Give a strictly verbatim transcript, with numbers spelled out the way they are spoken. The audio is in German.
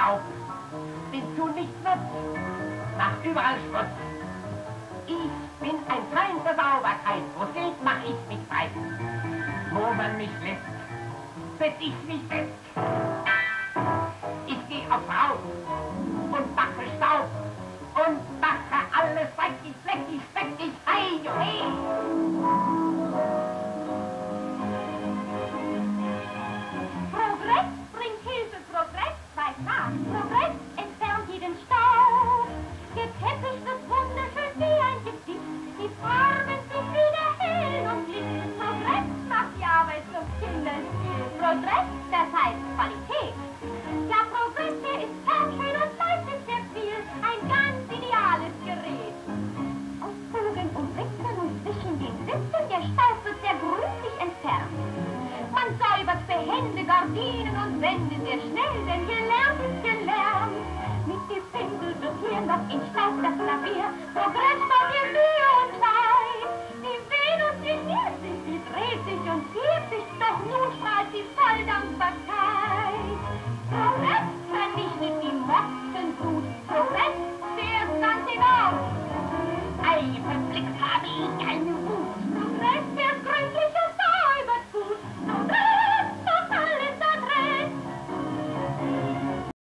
Staub. Bin zu nichts nutz, mach überall Schmutz. Ich bin ein Freund der Sauberkeit, wo's geht, mach ich mich frei. Wo man mich lässt, setz ich mich fest. Ich geh aufs Haus und mache Staub und mache alles dreckig, fleckig, speckig, hey, jo, hey. Progress bringt Hilfe, Progress weiß nach. Progress entfernt jeden Staub. Der Teppich wird wunderschön wie ein Gedicht. Die Farben sind wieder hell und blind. Progress macht die Arbeit zum Kinderspiel. Progress, das heißt Qualität. Ja, Progress, der ist fernschön und leistet sehr viel. Ein ganz ideales Gerät. Aus Fugen und Ritzen und zwischen den Sitzen, der Staub wird sehr gründlich entfernt. Man säubert behende Gardinen und Wände sehr schnell, denn gelernt ist gelernt. Mit dem Pinsel wird hier noch in Staub das